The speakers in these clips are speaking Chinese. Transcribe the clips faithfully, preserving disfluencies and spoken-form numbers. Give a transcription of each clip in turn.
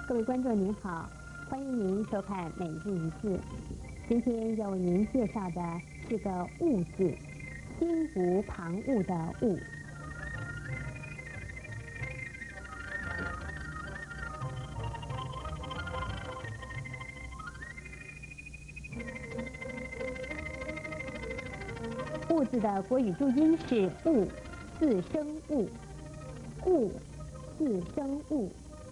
各位观众您好，欢迎您收看每日一字。今天要为您介绍的是个“物”字，心无旁骛的“物”。物字的国语注音是物，四声物，物，四声物。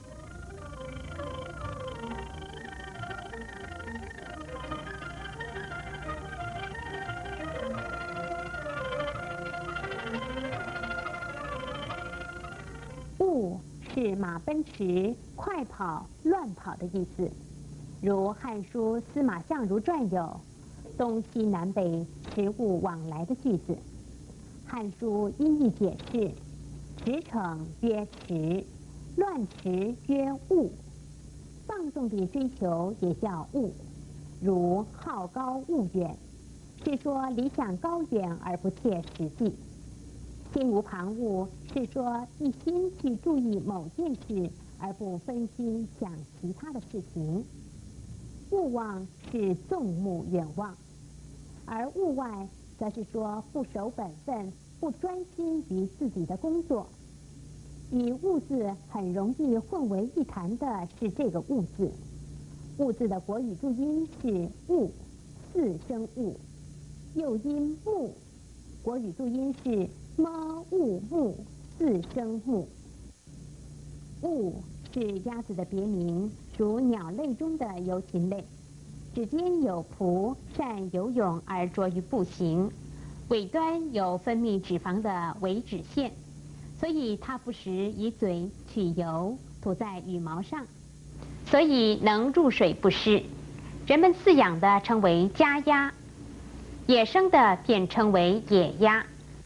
物是马奔驰、快跑、乱跑的意思，如《汉书·司马相如传》有“东西南北驰物往来”的句子。《汉书·音译解释》：“驰骋曰驰，乱驰曰物。”放纵地追求也叫物，如好高骛远，是说理想高远而不切实际。心无旁骛是说一心去注意某件事，而不分心想其他的事情。勿忘是纵目远望，而物外则是说不守本分，不专心于自己的工作。与物字很容易混为一谈的是这个物字。物字的国语注音是物，四声物，又音目，国语注音是么物目，四声目。物是鸭子的别名，属鸟类中的游禽类，指尖有蹼，善游泳而着于步行，尾端有分泌脂肪的尾脂腺，所以它不时以嘴取油涂在羽毛上，所以能入水不湿。人们饲养的称为家鸭，野生的便称为野鸭。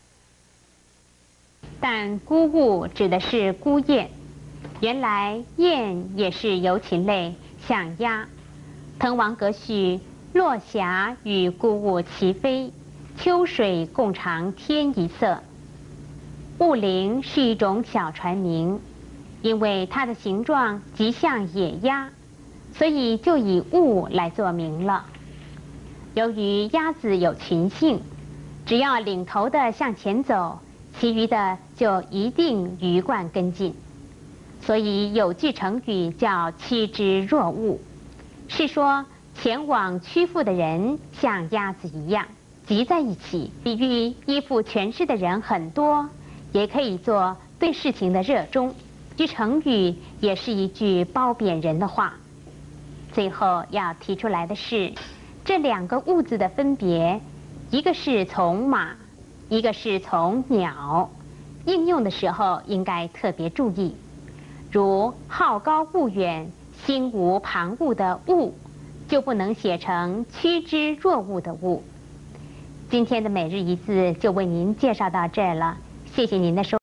但孤物指的是孤雁，原来雁也是游禽类，像鸭。滕王阁序：“落霞与孤物齐飞，秋水共长天一色。”物灵是一种小船名，因为它的形状极像野鸭，所以就以物来作名了。由于鸭子有群性，只要领头的向前走，其余的就一定鱼贯跟进，所以有句成语叫趋之若鹜，是说前往屈服的人像鸭子一样集在一起，比喻依附权势的人很多，也可以做对事情的热衷。句成语也是一句褒贬人的话。最后要提出来的是，这两个物字的分别，一个是从马，一个是从鸟，应用的时候应该特别注意。如好高骛远、心无旁骛的骛，就不能写成趋之若鹜的骛。今天的每日一字就为您介绍到这儿了，谢谢您的收看。